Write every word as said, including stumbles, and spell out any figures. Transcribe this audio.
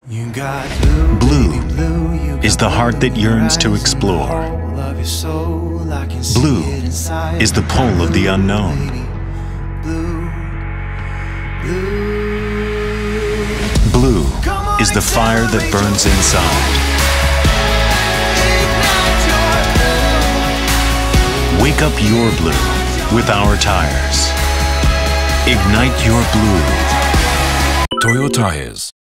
You got blue, Blue baby, blue. You got is the heart that yearns to eyes explore. and love your soul. I can see Blue it inside. is the pull of the unknown. Blue, blue. Blue is the fire that burns inside. Wake up your blue with our tires. Ignite your blue. TOYO Tires.